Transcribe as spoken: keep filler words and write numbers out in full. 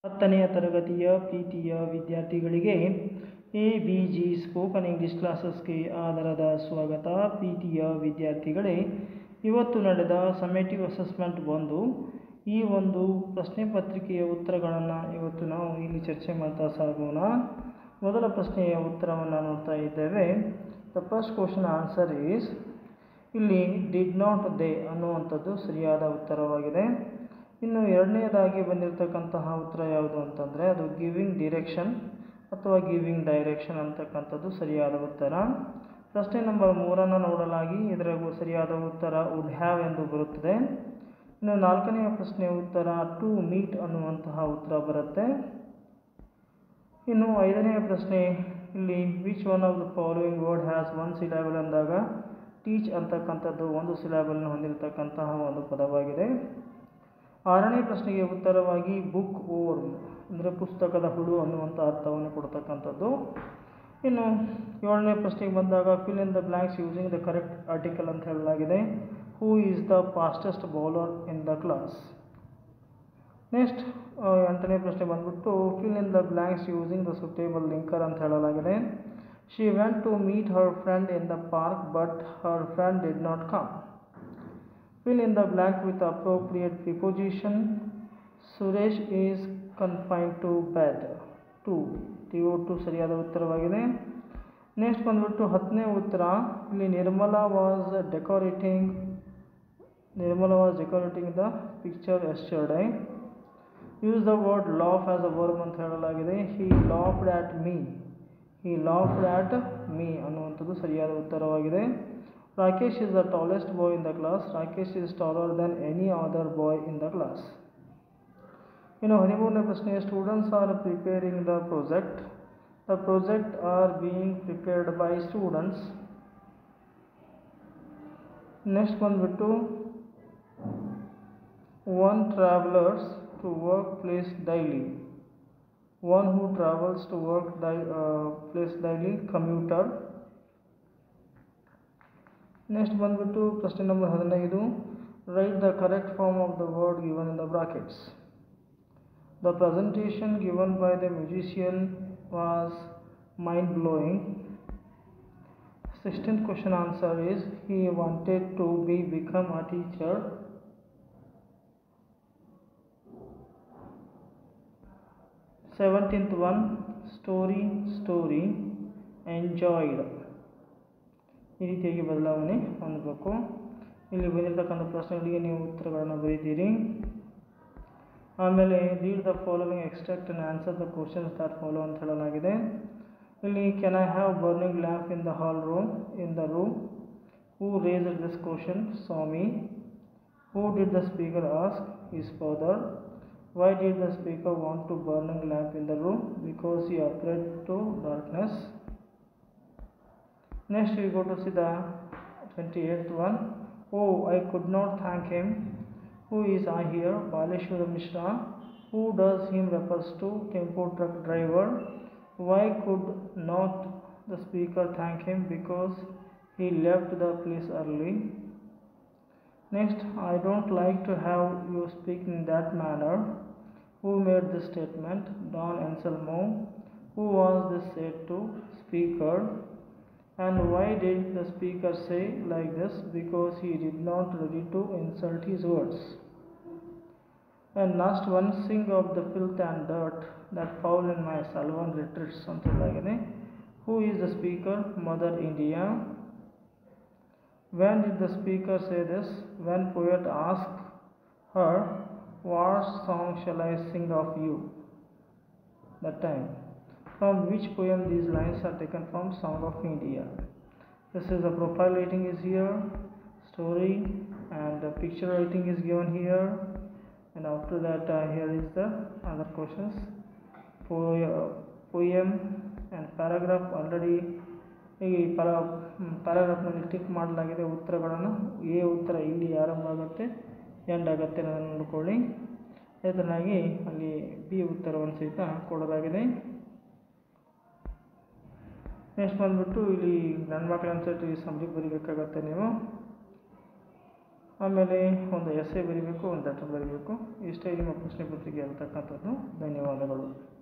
ಹತ್ತನೆಯ ತರಗತಿಯ ಪ್ರೀತಿಯ ವಿದ್ಯಾರ್ಥಿಗಳಿಗೆ A B G spoken English ಕ್ಲಾಸಸ್ಗೆ ಆಧಾರದ ಸ್ವಾಗತ. ಪ್ರೀತಿಯ ವಿದ್ಯಾರ್ಥಿಗಳೇ, ಇವತ್ತು ನಡೆದ ಸಮೇಟಿವ್ ಅಸೆಸ್ಮೆಂಟ್ ಒಂದು ಈ ಒಂದು ಪ್ರಶ್ನೆ ಪತ್ರಿಕೆಯ ಉತ್ತರಗಳನ್ನು ಇವತ್ತು ನಾವು ಇಲ್ಲಿ ಚರ್ಚೆ ಮಾಡ್ತಾ ಸಾಗೋಣ. ಮೊದಲ ಪ್ರಶ್ನೆಯ ಉತ್ತರವನ್ನು ನೋಡ್ತಾ ಇದ್ದೇವೆ. The first question answer is, ಇಲ್ಲಿ ಡಿಡ್ ನಾಟ್ ದೇ ಅನ್ನುವಂಥದ್ದು ಸರಿಯಾದ ಉತ್ತರವಾಗಿದೆ. ಇನ್ನು ಎರಡನೆಯದಾಗಿ ಬಂದಿರತಕ್ಕಂತಹ ಉತ್ತರ ಯಾವುದು ಅಂತಂದರೆ ಅದು ಗಿವಿಂಗ್ ಡಿರೆಕ್ಷನ್ ಅಥವಾ ಗಿವಿಂಗ್ ಡೈರೆಕ್ಷನ್ ಅಂತಕ್ಕಂಥದ್ದು ಸರಿಯಾದ ಉತ್ತರ. ಪ್ರಶ್ನೆ ನಂಬರ್ ಮೂರನ್ನು ನೋಡಲಾಗಿ ಇದರಾಗೂ ಸರಿಯಾದ ಉತ್ತರ ವುಡ್ ಹ್ಯಾವ್ ಎಂದು ಬರುತ್ತದೆ. ಇನ್ನು ನಾಲ್ಕನೆಯ ಪ್ರಶ್ನೆಯ ಉತ್ತರ ಟು ಮೀಟ್ ಅನ್ನುವಂತಹ ಉತ್ತರ ಬರುತ್ತೆ. ಇನ್ನು ಐದನೆಯ ಪ್ರಶ್ನೆ ಇಲ್ಲಿ which one of the following word has one syllable ಅಂದಾಗ ಟೀಚ್ ಅಂತಕ್ಕಂಥದ್ದು ಒಂದು ಸಿಲಾಬಲ್ನ ಹೊಂದಿರತಕ್ಕಂತಹ ಒಂದು ಪದವಾಗಿದೆ. ಆರನೇ ಪ್ರಶ್ನೆಗೆ ಉತ್ತರವಾಗಿ ಬುಕ್ ಓರ್ಮ್ ಅಂದರೆ ಪುಸ್ತಕದ ಹುಳು ಅನ್ನುವಂಥ ಅರ್ಥವನ್ನು ಕೊಡ್ತಕ್ಕಂಥದ್ದು. ಇನ್ನು ಏಳನೇ ಪ್ರಶ್ನೆಗೆ ಬಂದಾಗ fill in the blanks using the correct article ಅಂತ ಹೇಳಲಾಗಿದೆ. Who is the fastest bowler in the class. Next ಎಂಟನೇ ಪ್ರಶ್ನೆ ಬಂದ್ಬಿಟ್ಟು fill in the blanks using the suitable linker ಅಂತ ಹೇಳಲಾಗಿದೆ. She went to meet her friend in the park but her friend did not come. Fill in the blank with appropriate preposition. Suresh is confined to bed. To T O to ಸರಿಯಾದ ಉತ್ತರವಾಗಿದೆ. Next ಬಂದ್ಬಿಟ್ಟು ಹತ್ತನೇ ಉತ್ತರ ಇಲ್ಲಿ Nirmala was decorating Nirmala was decorating the picture yesterday. Use the word laugh as a verb ಅಂತ ಹೇಳಲಾಗಿದೆ. He laughed at me he laughed at me ಅನ್ನುವಂಥದ್ದು ಸರಿಯಾದ ಉತ್ತರವಾಗಿದೆ. Rakesh is the tallest boy in the class. Rakesh is taller than any other boy in the class. ಇನ್ನು ಹದಿಮೂರನೇ ಪ್ರಶ್ನೆ students are preparing the project. The project are being prepared by students. Next ಬಂದ್ಬಿಟ್ಟು one travellers to work place daily. One who travels to work day place daily commuter. Next ಬಂದ್ಬಿಟ್ಟು ಪ್ರಶ್ನೆ number ಹದಿನೈದು write the correct form of the word given in the brackets. The presentation given by the musician was mind blowing. Sixteenth question answer is he wanted to be become a teacher. Seventeenth one story story enjoyed. ಈ ರೀತಿಯಾಗಿ ಬದಲಾವಣೆ ಹೊಂದಬೇಕು. ಇಲ್ಲಿ ಬಂದಿರತಕ್ಕಂಥ ಪ್ರಶ್ನೆಗಳಿಗೆ ನೀವು ಉತ್ತರಗಳನ್ನು ಬರೀತೀರಿ. ಆಮೇಲೆ read the following extract and answer the questions that follow ಅಂತ ಹೇಳಲಾಗಿದೆ. ಇಲ್ಲಿ can I have burning lamp in the hall room in the room. Who raised this question? Swami. Who did the speaker ask? His father. Why did the speaker want to burning lamp in the room? Because he afraid to darkness. Next we go to see the twenty-eighth one. Oh, I could not thank him. Who is I here? Baleshwara Mishra. Who does him refers to? Tempo truck driver. Why could not the speaker thank him? Because he left the place early. Next, I don't like to have you speak in that manner. Who made this statement? Don Anselmo. Who was this said to? Speaker. And why did the speaker say like this? Because he did not ready to insult his words. And last one, sing of the filth and dirt that fall in my salvan retreats ಅಂತ ಹೇಳಲಾಗಿದೆ. Who is the speaker? Mother India. When did the speaker say this? When poet asked her, what song shall I sing of you? That time. From which poem these lines are taken from? Song of India. This is the profile writing is here, story and the picture writing is given here, and after that uh, here is the other questions. Po- poem and paragraph already ಈ ಪರ ಪ್ಯಾರಾಗ್ರಾಫ್ನಲ್ಲಿ tick ಮಾಡಲಾಗಿದೆ ಉತ್ತರಗಳನ್ನು. A ಉತ್ತರ ಇಲ್ಲಿ ಆರಂಭ ಆಗುತ್ತೆ end ಆಗುತ್ತೆ ಅನ್ನೋದನ್ನು ನೋಡಿಕೊಳ್ಳಿ. ಅದೇ ಥರನಾಗಿ ಅಲ್ಲಿ ಬಿ ಉತ್ತರವನ್ನು ಸಹಿತ ಕೊಡಲಾಗಿದೆ. ನೆಕ್ಸ್ಟ್ ಬಂದ್ಬಿಟ್ಟು ಇಲ್ಲಿ ನನ್ನ ಮಕ್ಕಳ ಅನ್ಸರ್ಟ್ ಈ ಸಬ್ಜೆಕ್ಟ್ ಬರೀಬೇಕಾಗತ್ತೆ ನೀವು. ಆಮೇಲೆ ಒಂದು ಎಸ್ಸೆ ಬರೀಬೇಕು, ಒಂದು ಲೆಟರ್ ಬರೀಬೇಕು. ಇಷ್ಟೇ ನಿಮ್ಮ ಪ್ರಶ್ನೆ ಪತ್ರಿಕೆ ಇರತಕ್ಕಂಥದ್ದು. ಧನ್ಯವಾದಗಳು.